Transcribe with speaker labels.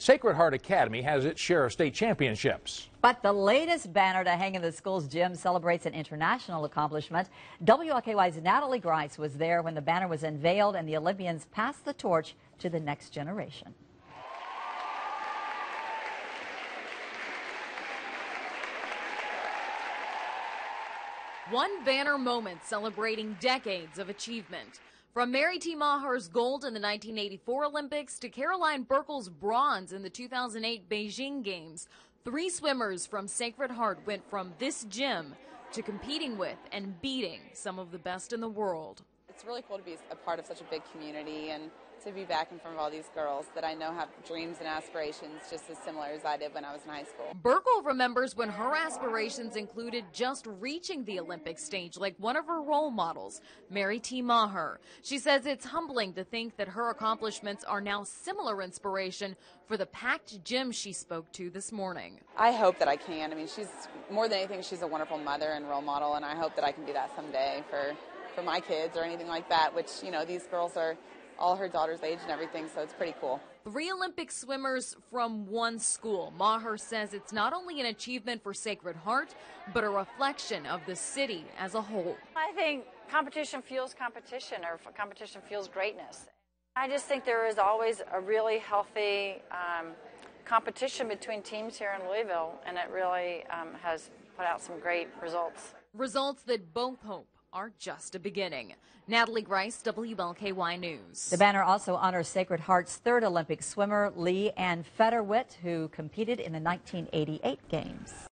Speaker 1: Sacred Heart Academy has its share of state championships.
Speaker 2: But the latest banner to hang in the school's gym celebrates an international accomplishment. WLKY's Natalie Grice was there when the banner was unveiled and the Olympians passed the torch to the next generation.
Speaker 3: One banner moment celebrating decades of achievement. From Mary T. Maher's gold in the 1984 Olympics to Caroline Burkle's bronze in the 2008 Beijing Games, 3 swimmers from Sacred Heart went from this gym to competing with and beating some of the best in the world.
Speaker 4: It's really cool to be a part of such a big community and to be back in front of all these girls that I know have dreams and aspirations just as similar as I did when I was in high school.
Speaker 3: Burkle remembers when her aspirations included just reaching the Olympic stage like one of her role models, Mary T. Maher. She says it's humbling to think that her accomplishments are now similar inspiration for the packed gym she spoke to this morning.
Speaker 4: I hope that I can. I mean, she's more than anything, she's a wonderful mother and role model, and I hope that I can be that someday for my kids or anything like that, which, you know, these girls are all her daughter's age and everything, so it's pretty cool.
Speaker 3: 3 Olympic swimmers from one school. Maher says it's not only an achievement for Sacred Heart, but a reflection of the city as a whole.
Speaker 5: I think competition fuels competition, or competition fuels greatness. I just think there is always a really healthy competition between teams here in Louisville, and it really has put out some great results.
Speaker 3: Results that both hope are just a beginning. Natalie Grice, WLKY News.
Speaker 2: The banner also honors Sacred Heart's 3rd Olympic swimmer, Lee Ann Fetterwitt, who competed in the 1988 Games.